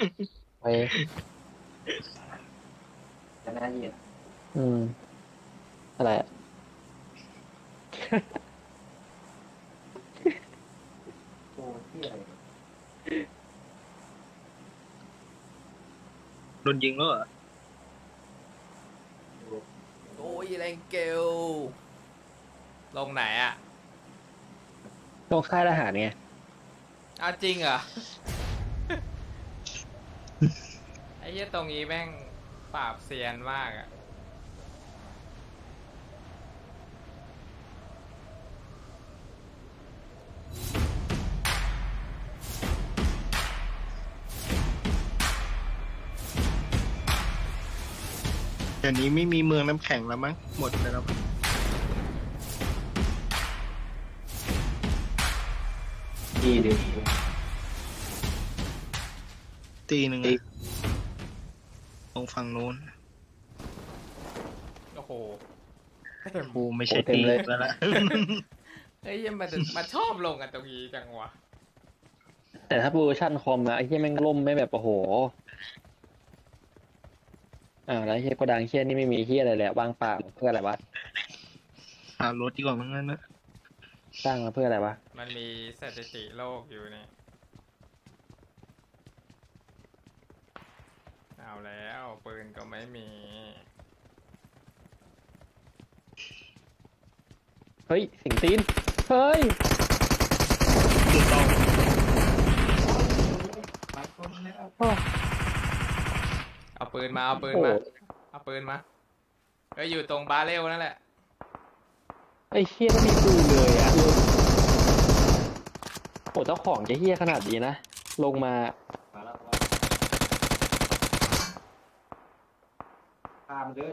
ไปจะน่าเย็นอะไรอะโอ้ที่อะไรโดนยิงแล้วเหรอโอ้ยแรงเกลลงไหนอ่ะตรงค่ายทหารไงอ้าวจริงเหรอ ไอ้เหี้ยตรงนี้แม่งปราบเซียนมากอ่ะเดี๋ยวนี้ไม่มีเมืองน้ำแข็งแล้วมั้งหมดไปแล้วดีดีตีหนึ่งตรงฝั่งนู้นโอ้โหกูไม่ใช่ตีแล้วละไอ้เหี้ยมันชอบลงกันตรงนี้จังวะแต่ถ้าเวอร์ชันคอมนะไอ้เหี้ยแม่งล่มไม่แบบโอ้โหแล้วเหี้ยโกดังเหี้ยนี่ไม่มีเหี้ยอะไรแล้วว่างเปล่าเพื่ออะไรวะหารถดีกว่ามั้งงั้นนะสร้างมาเพื่ออะไรวะมันมีสถิติโลกอยู่นี่เอาแล้วปืนก็ไม่มีเฮ้ยสิงตีนเฮ้ยถูกต้องเอาปืนมาเอาปืนมาเอาปืนมาก็อยู่ตรงบาเรลนั่นแหละไอ้เหี้ยไม่มีปืนเลยอ่ะโอ้เจ้าของจะเหี้ยขนาดนี้นะลงมาตามเลย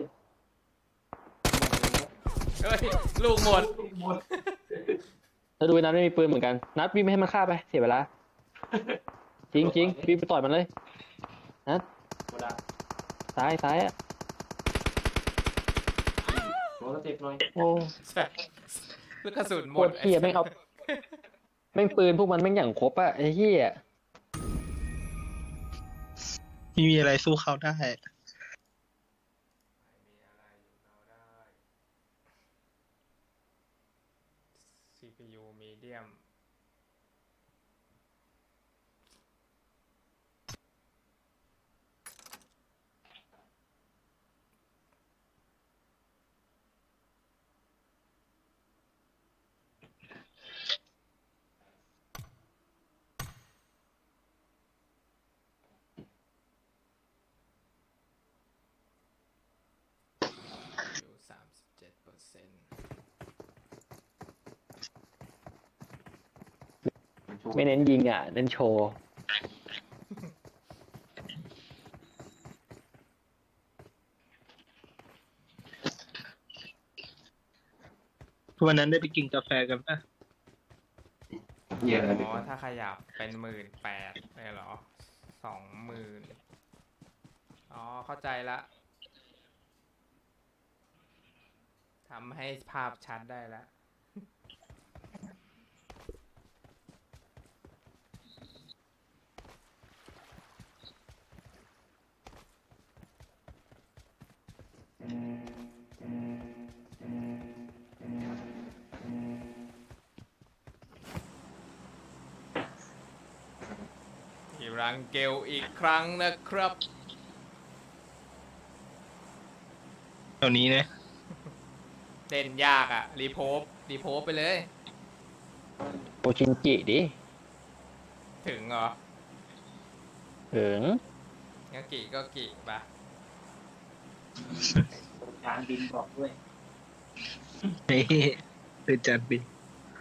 เฮ้ยลูกหมดแล้วดูนัดไม่มีปืนเหมือนกันนัดวิ่งไม่ให้มันฆ่าไปเสียเวลาจริงวิ่งไปต่อยมันเลยนัดซ้ายอ่ะโอ้เจ็บหน่อยโอ้ลูกกระสุนหมดเหี้ยแม่งเอาแม่งปืนพวกมันแม่งอย่างครบอ่ะไอ้เหี้ยไม่มีอะไรสู้เขาได้ CPU medium อยู่37% ไม่เน้นยิงอ่ะเน้นโชว์วันนั้นได้ไปกินกาแฟกันป่ะอ๋อถ้าขยับเป็น18,000เลยเหรอ20,000อ๋อเข้าใจละทำให้ภาพชัดได้แล้วรังเกลอีกครั้งนะครับแถวนี้นะเล่นยากอ่ะรีโพสไปเลยโอชินจิดิถึงเหรอถึงงั้นกี่ก็กี่ปะจานบินบอกด้วยเฮ้คือจานบิน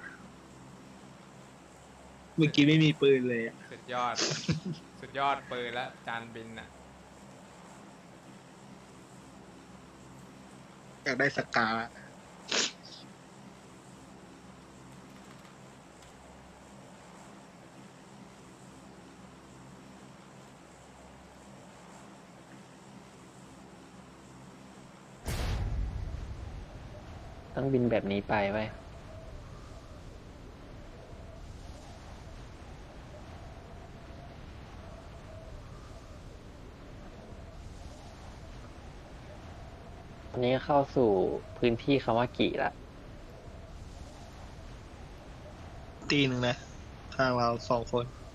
เมื่อกี้ไม่มีปืนเลยสุดยอด สุดยอดปืนแล้วจานบินอ่ะอยากได้สกาต้องบินแบบนี้ไปไว้อันนี้เข้าสู่พื้นที่คำว่ากี่ละตีหนึ่งนะข้างเราสองคน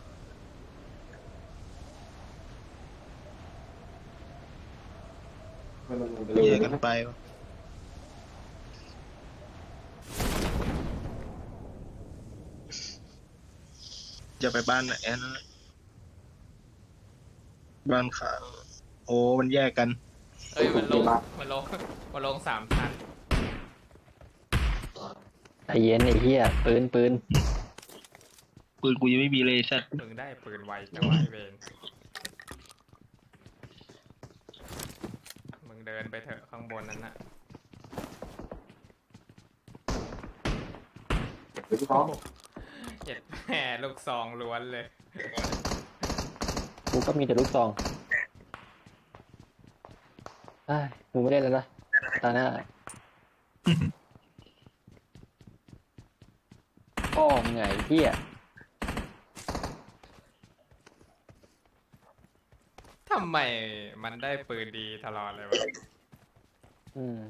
มันลงไปแยเลยกกันไปวะจะไปบ้านไหนนะบ้านขางโอ้มันแยกกันเอ้ยมันลงมันลง3 ชั้นใจเย็นไอ้เหี้ยปืนปืนกูยังไม่มีเลยสัตว์มึงได้ปืนไวจังวะไอ้เวนมึงเดินไปเถอะข้างบนนั้นน่ะหรือที่ท้องเจ็ดแหมลูกซองล้วนเลยกูก็มีแต่ลูกซองไอ้ยกูไม่ได้แล้วนะตาหน้าพ่อมึงไงเหี้ยทำไมมันได้ปืนดีตลอดเลยวะอืม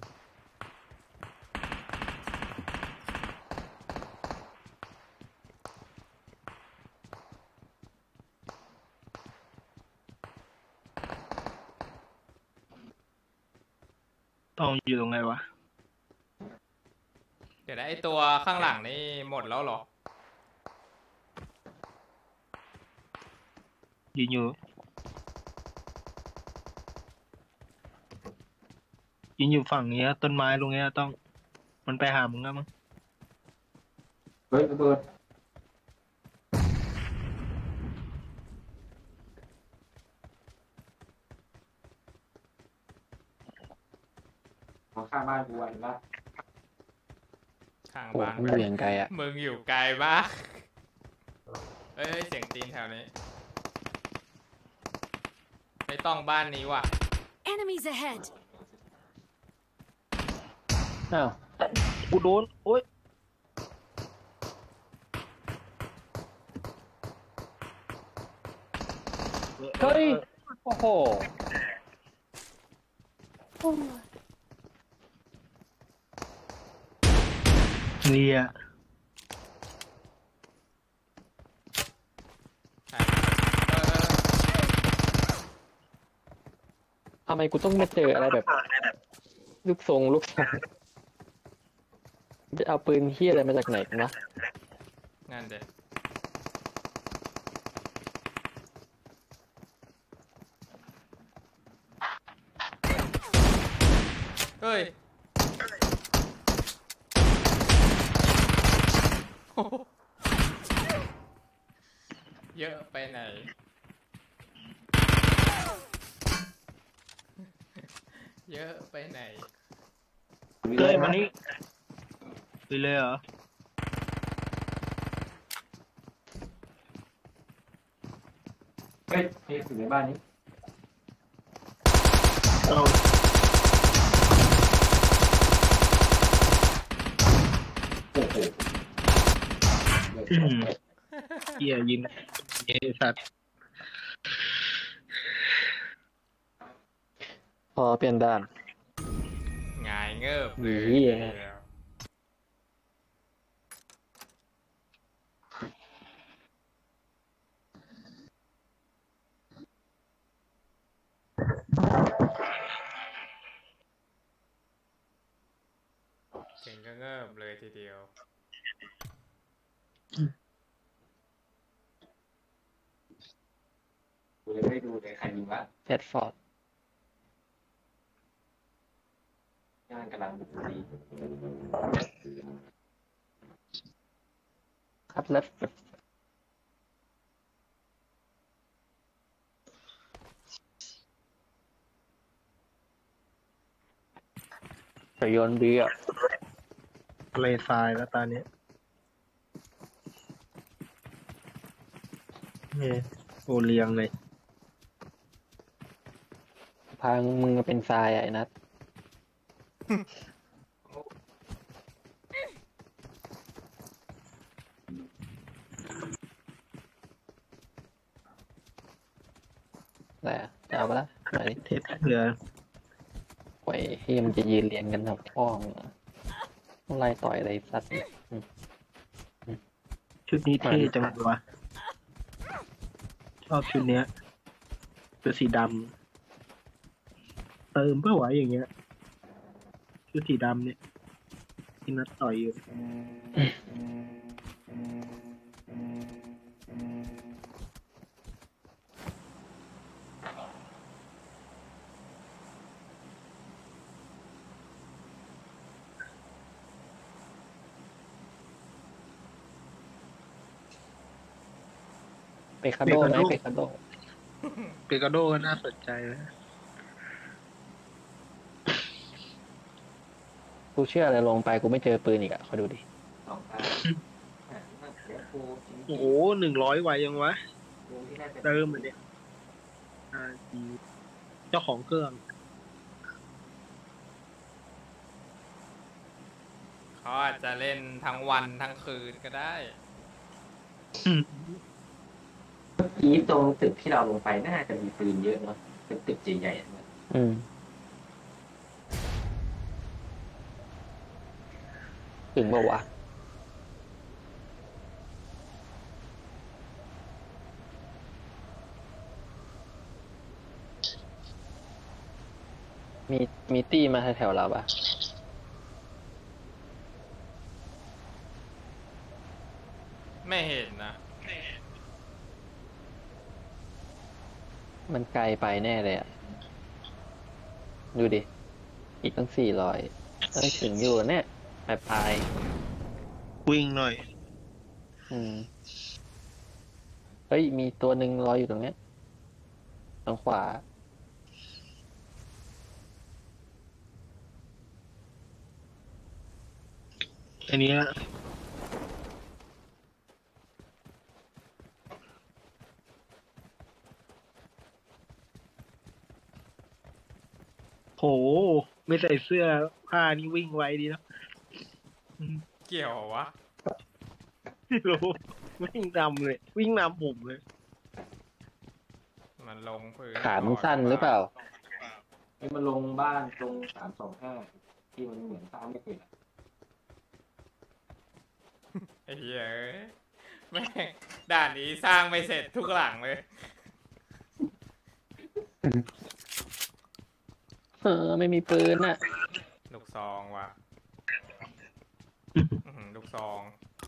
ต้องอยู่ตรงไหนวะเดี๋ยวนะไอตัวข้างหลังนี่หมดแล้วเหรอยืนอยู่ยืนอยู่ฝั่งนี้ต้นไม้ตรงเนี้ยต้องมันไปหามึงแล้วมั้งเฮ้ยระเบิดมาข้างบ้านกูเห็นปะข้างโอ้บ้านมันอยู่อย่างไกลอ่ะมึงอยู่ไกลมาก เอ้ยเสียงตีนแถวนี้ไม่ต้องบ้านนี้ว่ะ Enemies ahead! อ้าวกูโดนโอ๊ยเฮ้ย โอ้โหเนี่ยใช่เออทำไมกูต้องมาเจออะไรแบบ ลูกทรงจะเอาปืนเหี้ยอะไรมาจากไหนกันวะนั่นเด็เฮ้ยโอ้โหเยอะไปไหน เยอะไปไหนเฮ้ยมานี่ไปเลยเหรอเฮ้ยนี่อยู่ในบ้านนี้เอาโอ้โหอืมเหี้ยยินไอ้สัตว์พอเปลี่ยนด้านหงายเงิบเลยเหี้ยเก่งก็เงิบเลยทีเดียวกูเลยไม่ได้ดูเลยใครยิงวะแพดฟอร์ดย่างกำลังบุกดีครับแล้วแต่โยนดีอ่ะทะเลทรายแล้วตอนนี้เนี่ยโอเลียงเลยพามึงมาเป็นทรายอ่ะไอ้นัทแหละจะเอาไปละไหนดิเทปเรือไว้ที่มันจะยืนเรียงกันทำพ้องต้องไล่ต่อยอะไรสัตว์เนี่ยชุดนี้เท่จังเลยวะชอบชุดเนี้ยเป็นสีดำเติมเพื่อไว้อย่างเงี้ยชุดสีดำเนี่ยที่นัดต่อยอยู่เปคาโดไหมเปคาโดเปกาโดก็น่าสนใจนะกูเชื่ออะไรลงไปกูไม่เจอปืนอีกอะคอยดูดิสองตาเดี๋ยวกูจริงโอ้โห100ไวยังวะกูที่ได้เป็นเติมมันเนี่ยเจ้าของเครื่องเขาอาจจะเล่นทั้งวันทั้งคืนก็ได้เมื่อกี้ตรงตึกที่เราลงไปน่าจะมีปืนเยอะเนาะเป็นตึกใหญ่ๆอะอืมถึงบอกว่าวะมีตี้มาแถวๆเราปะไม่เห็นนะมันไกลไปแน่เลยอะดูดิ อีกตั้ง400ถึงอยู่เนี่ยปลายวิ่งหน่อยเฮ้ย มีตัวหนึ่งรออยู่ตรงเนี้ยทางขวาอันเนี้ยโห ไม่ใส่เสื้อผ้านี่วิ่งไวดีนะเกี่ยววะไม่รู้วิ่งนำเลย วิ่งนำผมเลยมันลงพื้นขามันสั้นหรือเปล่านี่มันลงบ้านตรง325ที่มันเหมือนสร้างไม่เสร็จอะไอ้เหี้ยเอ้ยแม่งด่านนี้สร้างไม่เสร็จทุกหลังเลยไม่มีปืนน่ะลูกซองว่ะลูกซอง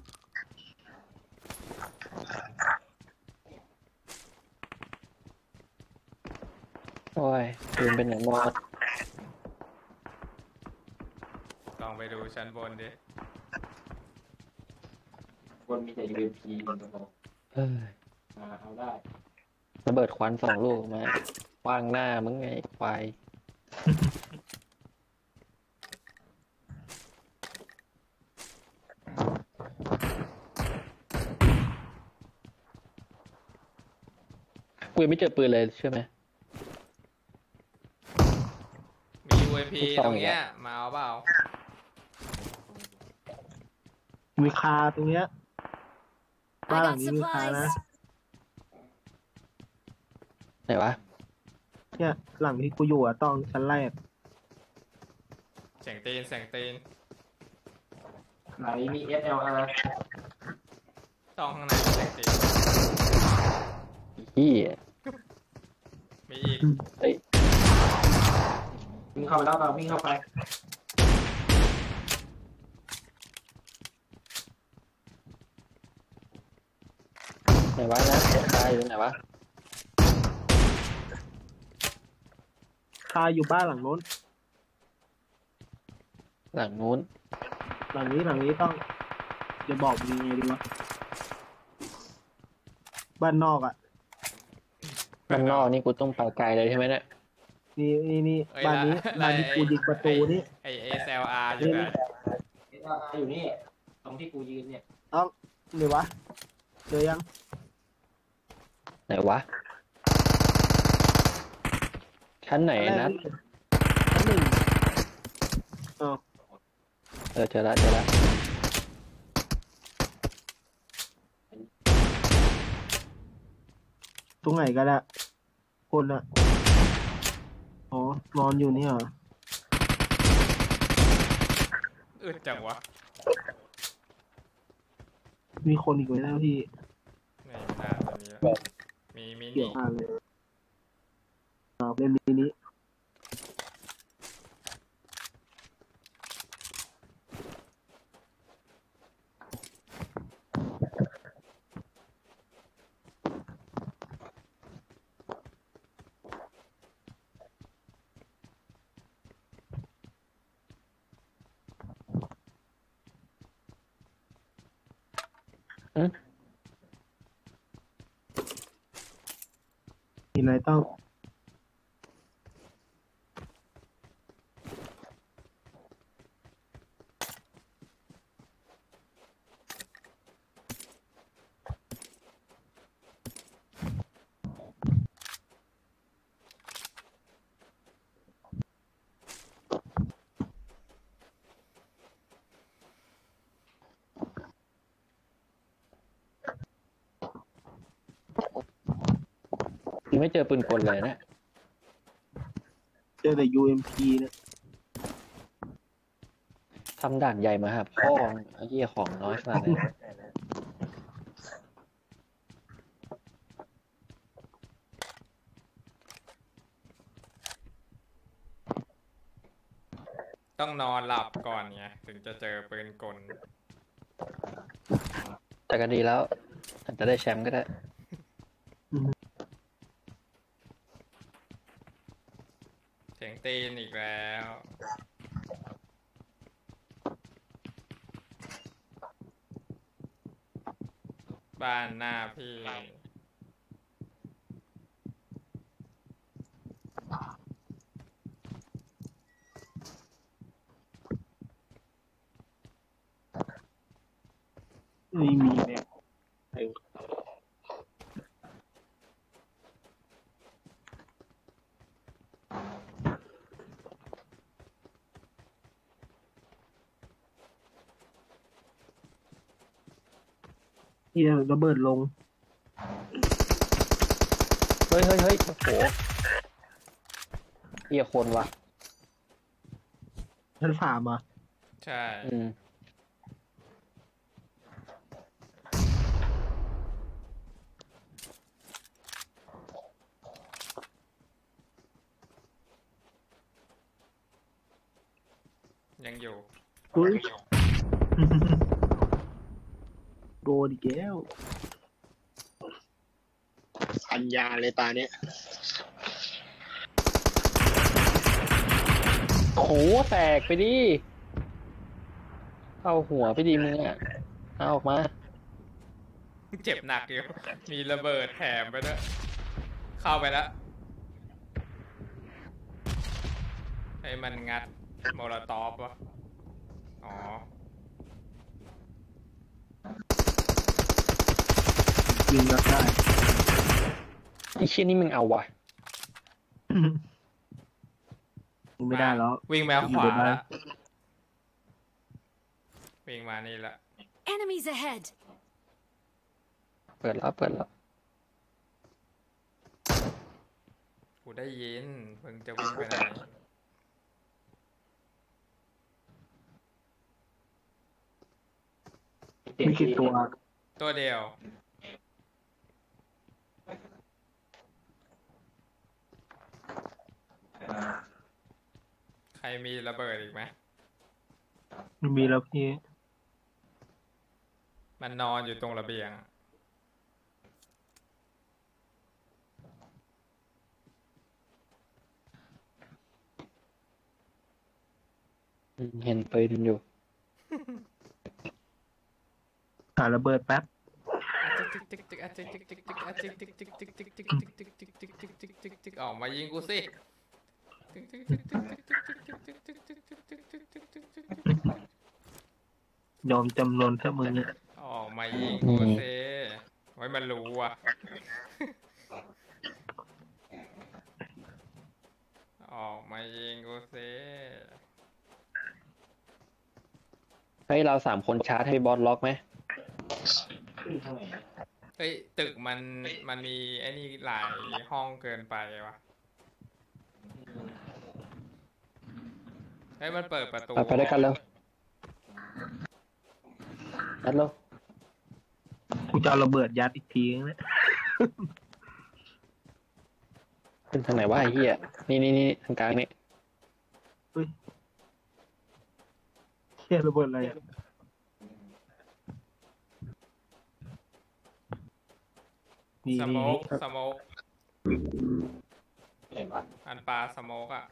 โอ้ยปืนเป็นไหนหมดลองไปดูชั้นบนดิคนมีแต่ UMP มันจะบอกเอ้ยเอาได้ระเบิดควัน2 ลูกมาขว้างหน้ามึงไงควายกูยังไม่เจอปืนเลยเชื่อไหมมี UAP ลูกซองตรงเนี้ยอีกแล้วมาเอาเปล่ามีคาตรงเนี้ย บ้าน I หลัง got นี้มีคานะ supplies. ไหนวะเนี่ย หลังที่กูอยู่อะต้องชั้นแรกเสียงตีนเสียงตีนไหนมี SLR ต้องข้างในเสียงตีนพี่มีอีกเฮ้ยวิ่งเข้าไปแล้วเราวิ่งเข้าไปไหนวะนะตายอยู่ไหนวะคาอยู่บ้านหลังโน้นหลังนู้นหลังนี้ต้อง จะบอกยังไงดีวะ บ้านนอกอะบ้านนอกนี่กูต้องไปไกลเลยใช่ไหมเนี่ยนี่เอ้ยบ้านนี้ละบ้านที่กูยิงประตูนี่ไอ SLR อยู่ไหน SLR อยู่นี่ ตรงที่กูยืนเนี่ยต้องหรือวะ เจอยังไหนวะ ชั้นไหนนะชั้นหนึ่งเจอละตรงไหนก็ได้คนอะอ๋อ นอนอยู่นี่เหรออึดจังวะมีคนอีกไหมนะพี่ไม่น่าจะมีแล้วมีมิเกี่ยนิวกันเลยเล่นมินิ มีอะไรต้องยังไม่เจอปืนกลเลยนะเจอแต่ UMP เนี่ยทำด่านใหญ่มาครับพ่อไอ้เหี้ยของน้อยขนาดนี้ต้องนอนหลับก่อนไงถึงจะเจอปืนกลแต่ก็ดีแล้วอาจจะได้แชมป์ก็ได้เสียงตีนอีกแล้ว บ้านหน้าพี่ไม่มีเนี่ยเฮียระเบิดลงเฮ้ยโอ้โหเหี้ยคนวะชั้นสามอ่ะใช่ ยังอยู่อุ้ย โดนอีกแล้วอัญญาเลยตาเนี้ยโอ้โหแตกไปดิเข้าหัวไปดิมึงอ่ะเอาออกมาเจ็บหนักอยู่ มีระเบิดแถมไปด้วย เข้าไปแล้วไอ้มันงัดโมโลตอฟวะอ๋อยิงก็ได้ไอ้เชี่ยนี่มึงเอาวะยิงไม่ได้แล้ววิ่งแมวขวาอยู่ในบ้านละวิ่งมานี่ละ Enemies ahead! เปิดแล้วกูได้ยินมึงจะวิ่งไปไหนมีกี่ตัวตัวเดียว ใครมีระเบิดอีกไหมมีแล้วพี่มันนอนอยู่ตรงระเบียงอะเห็นปืนอยู่หาระเบิดแป๊บออกมายิงกูสิยอมจำนนเท่ามึงเนี่ยออกมายิงกูสิไว้มันรู้อ่ะ ออกมายิงกูสิให้เรา3 คนชาร์จให้บอสล็อกไหมเฮ้ยตึกมันมีไอ้นี่หลายห้องเกินไปวะเฮ้ยมันเปิดประตูไปด้วยกันแล้วนัดแล้วกูจะเอาระเบิดยัดอีกทีนึงนะขึ้นทางไหนวะไอ้เหี้ยนี่ทางกลางนี่เชี่ยระเบิดอะไรอะนี่สนี่โมนี่กสโมกเห็นปะอันปลาสโมกอ่ะ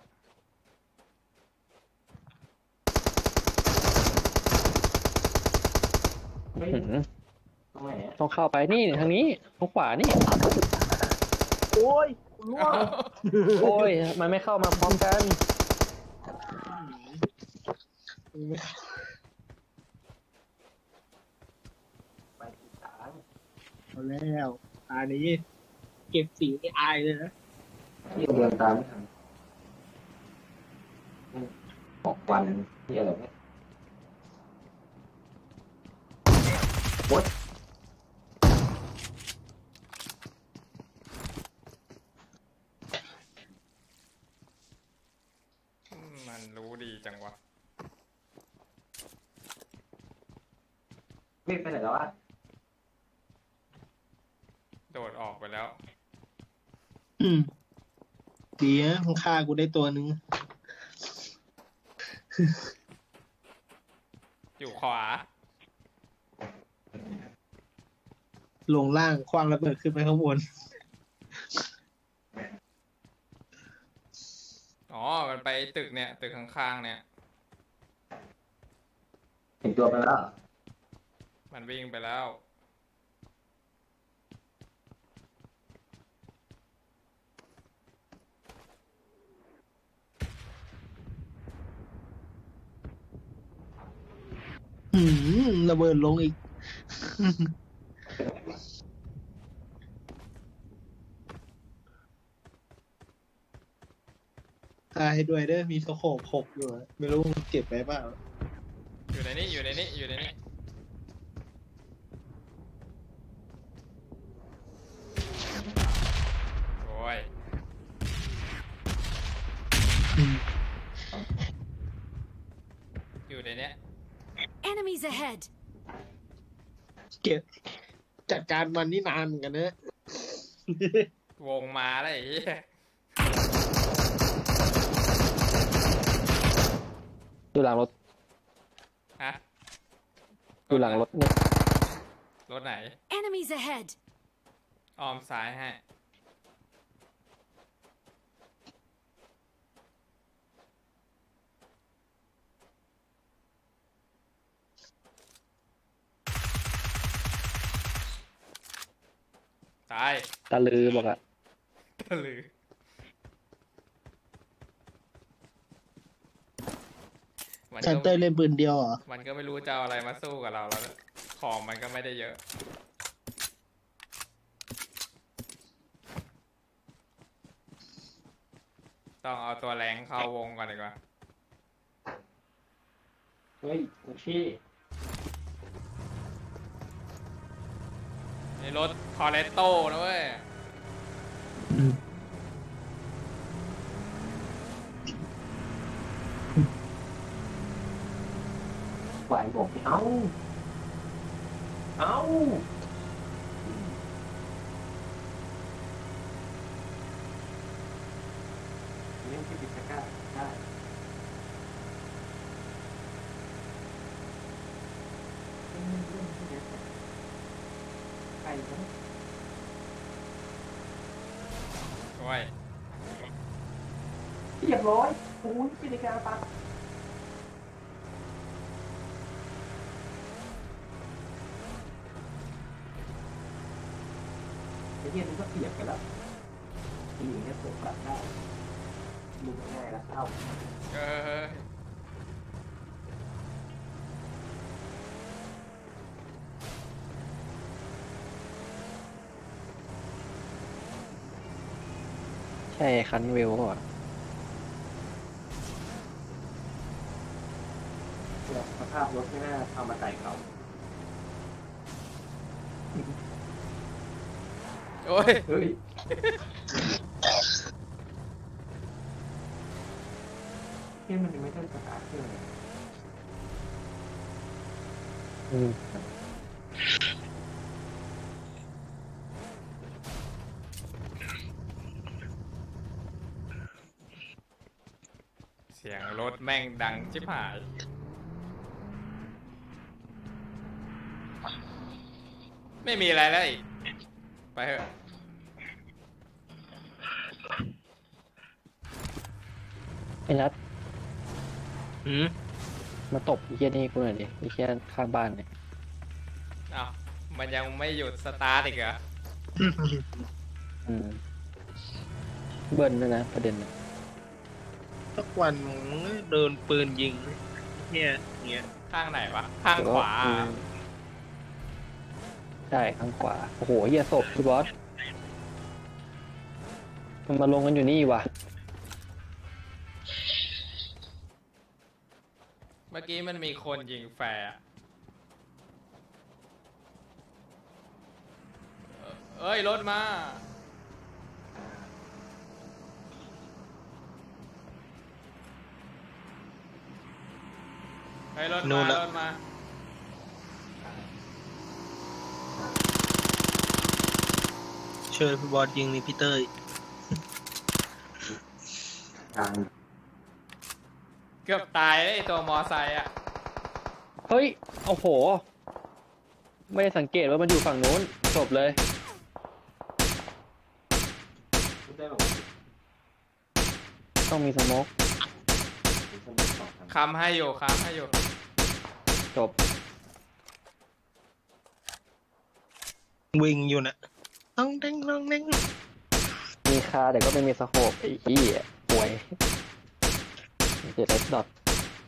เฮ้ยอื้อหือตรงไหนอะต้องเข้าไปนี่ทางนี้ทางขวานี่โอ้ยล่วงโอ้ยมันไม่เข้ามาพร้อมกันไปที่ทางเอาแล้วตานี้เก็บสีไม่อายเลยนะที่เดินตามไม่ทันออกวันที่อะไรเนี่ยโอ๊ยมันรู้ดีจังวะวิ่งไปไหนแล้ววะโดดออกไปแล้วอืมดีนะมึงฆ่ากูได้ตัวนึงอยู่ขวาลงล่างคว้างระเบิดขึ้นไปข้างบนอ๋อ มันไปตึกเนี่ย ตึกข้างๆเนี่ยเห็นตัวไปแล้วมันวิ่งไปแล้วระเบิดลงอีก ตายด้วยเด้อมีสโคป6อยู่อะไม่รู้มึงเก็บไปเปล่าอยู่ในนี้อยู่ในนี้อยู่ในนี้โอ้ย อยู่ในเนี้ย Enemies ahead! เก็บจัดการมันนี่นานเหมือนกันนะวงมาแล้วไอ้เหี้ยดูหลังรถฮะดูหลังรถเนี่ยรถไหน Enemies ahead! อ้อมซ้ายให้ ตายตาลือบอกอะตะลือ มันชันเตอร์เล่นปืนเดียวเหรอมันก็ไม่รู้จะเอาอะไรมาสู้กับเราแล้ว ของมันก็ไม่ได้เยอะ ต้องเอาตัวแรงเข้าวงก่อนดีกว่าเฮ้ยกูชี่นี่รถคอร์เรตโต้นะเว้ยไหวบอกเอ้าเล่นที่ปิสก้าได้ใครนะโอ้ยเรียบร้อยโอ้ยปิสก้าปัดไอ้เหี้ยนี่ก็เสียบกันแล้วทีนี้เนี่ยผมปัดได้ดูง่ายแล้วเข้าเออใช่คันเวลอ่ะเนี่ยสภาพรถไม่น่าเอามาใส่เขาโอ้ยเฮ้ยมันยังไม่ได้สตาร์ทเครื่องเลยอืมเสียงรถแม่งดังชิบหาย ไม่มีอะไรแล้วอีก ไปเถอะไอ้นัทหืมมาตบไอ้เหี้ยนี่กูหน่อยดิไอ้เหี้ยข้างบ้านเนี่ยอ้าวมันยังไม่หยุดสตาร์ทอีกเหรออืมเบิ้ลด้วยนะประเด็นน่ะสักวันมึงเดินปืนยิงเนี่ยเงี้ยข้างไหนวะ ข้างขวาอืมใช่ข้างขวาโอ้โหเหี้ยศพพี่บอสมันมาลงกันอยู่นี่ว่ะเมื่อกี้มันมีคนยิงแฟร์อะเอ้ย รถมา เฮ้ย รถนู่มานละรถมาเชิญพี่บอสยิงนี่พี่เต้ยทางเกือบตายเลยไอ้ตัวมอไซค์อ่ะเฮ้ยโอ้โห ไม่ได้สังเกตว่ามันอยู่ฝั่งนู้นจบเลยไม่ได้บอกว่าต้องมีสโมกเป็นสมุดสองทางคำให้อยู่คำให้อยู่จบวิ่งอยู่นะต้องเด้งต้องเด้งมีคาแต่ก็ไม่มีสโคปไอ้เหี้ยป่วยเจ็ดเอสดอท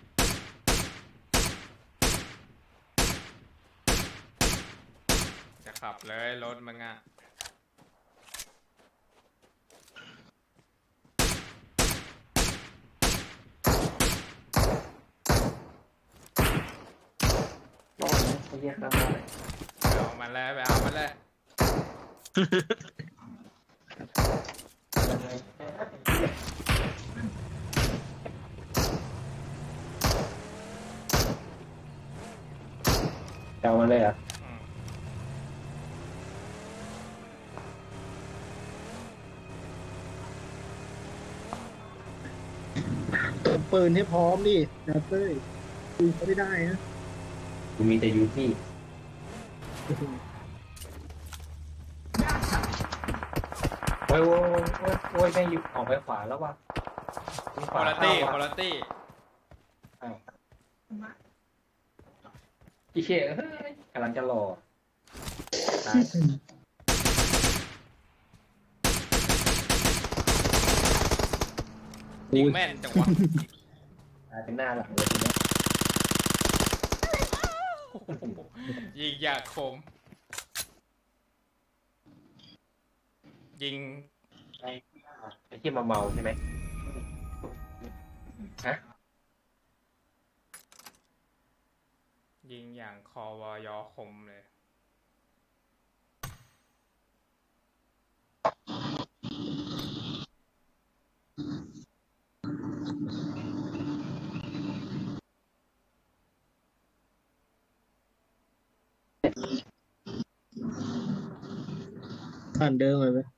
จะขับเลยรถมึงอ่ะบอกนะไอ้เหี้ยข้างบ้านเอามันเลยไปเอามันเลยเอามาเลยเหรอ่ะอืมปืนให้พร้อมดินะเต้ยปืนเขาไม่ได้นะกูมีแต่ยูที่โอ้ยโอ้ยโอ้ยโอ้ยแม่งอยู่ออกไปขวาแล้วว่ะมีขคุณวาภาตี้เข้าคุณว่ะภาตี้อ้าวอีเชี่ยเฮ้ยกำลังจะรอตายยิงแม่นจังหวะตายเป็นหน้าหลังเลยทีเนี้ยยิงอย่างคม ยิงไอ้ที่มาเมาใช่ไหมฮะยิงอย่างคอวอยอคมเลยผ่านเดิมเลยไหม